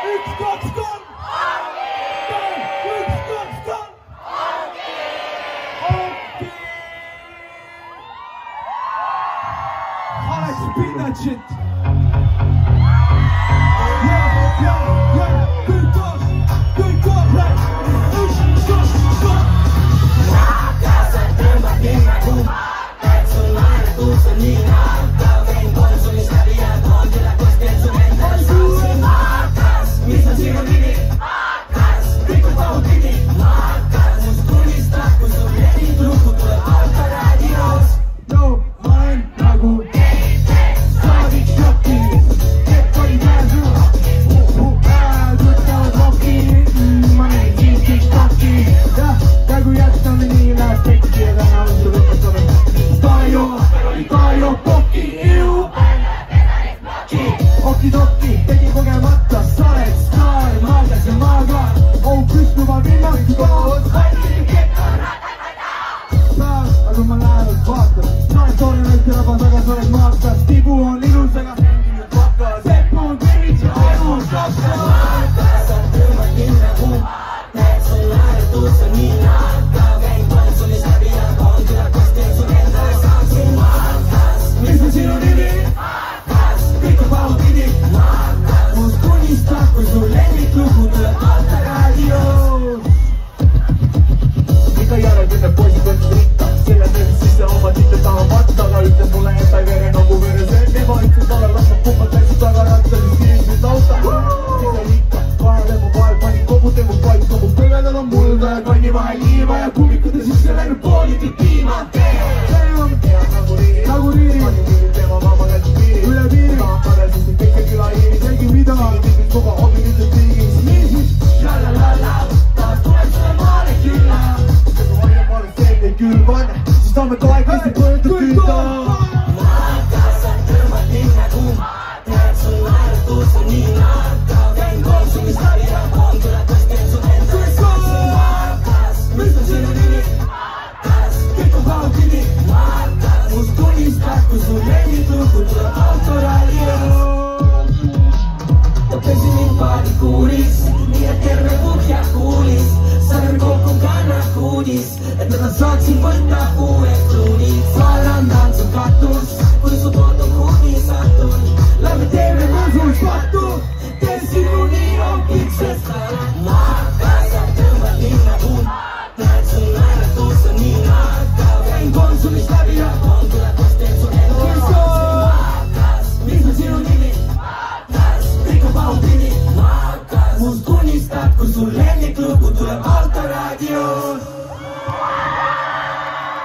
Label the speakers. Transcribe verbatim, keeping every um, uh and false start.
Speaker 1: üks, kaks, kolm! üks, kaks, kolm! Alex Pinnatšit! Ja, ja, ja, kõik koos, kõik koos, üks, kaks, kolm!
Speaker 2: Maakas on tõmbad linna kuum, et sul naeretus on nii nakkav, käin konsumis läbi ja toon üle kostel sul endal saasi. Maakas, mis on sinu nimi? Maakas, kõik on pahutini. Maakas, must tunnistad, kui sul levib lugu tuleb autoraadios.
Speaker 1: No, ma olen nagu saadik šoki, et oli pääsu, võtavad roki, ma näin kiiski kokki. Jah, praegu jätame nii läheb tekki ja täna on sul õpetada. Taio, taio, kokki, iu, okki-dokki, tegi kogemata, sa oled staar, maagas ja maaga, oh püstuva vinnast koos. Aga ma lähevad vaatan, sa oled toone näite rabas, aga sa oled maakas, tibu on ilus, aga senginud vaka, seppu on kõrvits ja aju kakka.
Speaker 2: Maakas on tõmbad linna kuum, et sul naeretus on nii nakkav, käin konsumis läbi ja toon üle kostel sul endal saasi. Maakas,
Speaker 1: mis on sinu nimi?
Speaker 2: Maakas, kõik on pahutini. Maakas,
Speaker 1: must tunnistad, kui sul levib lugu tuleb autoraadios. Ikka järel ütleb poisid võtnud rikka, selle töös siis see oma titte taha vatta, aga ütleb mulle, et ta ei vere nagu veres enne, ma ütles talle lastab kumbad läksid taga rattalis kiirised auta. Siis ei ikka, vahel mu vahel pani kogu tegu paik, kogu kõvedel on mulda ja kanni vahel liiva ja kummikute sisse läinud poolitud piima. See on nagu riiri, nagu riiri, pani miiri teema maama kätte piiri, üle piiri, tahan kadel siis kõike küla hiiri, selgi mida, tiivis kogu hobi ütleb riigis. Niisiis, lalalala, taas tuleb sulle maale külla. Küll vanne, siis tahame kahekesti põldu kütta.
Speaker 2: Maakas on tõmbad linna kuum, et sul naeretus on nii nakkav, käin konsumis läbi ja toon üle kostel sul endal saasi. Maakas,
Speaker 1: mis on sinu nimi?
Speaker 2: Maakas,
Speaker 1: kõik on pahutini.
Speaker 2: Maakas,
Speaker 1: must tunnistad, kui sul levib lugu tuleb autoraadios.
Speaker 2: ma pesin mind paadikuulis, nii et terve põhja kuulis, sarn kokku kannak uudis, et nad saaksin võtta uue kluunid. Valandan su katus, kui su poolt on kuudi satun, läbi teeme võsul pattu, tee sinuni on piksest alad. Maakas on tõmbad linna kuum, näed sul naeretus on nii nakkav, käin konsumis läbi ja toon tuleb kostel sul endal saasi. Maakas,
Speaker 1: mis on sinu nimi?
Speaker 2: Maakas, kõik on pahutini. Maakas,
Speaker 1: must tunnistad, kui sul lemmiklugu tuleb autoraadios.